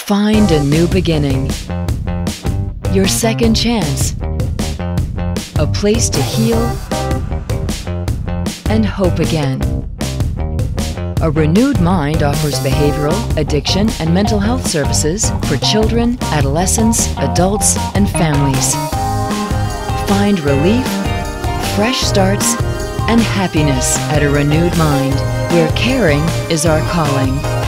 Find a new beginning. Your second chance. A place to heal and hope again. A renewed mind offers behavioral, addiction, and mental health services for children, adolescents, adults, and families. Find relief, fresh starts, and happiness at a renewed mind, where caring is our calling.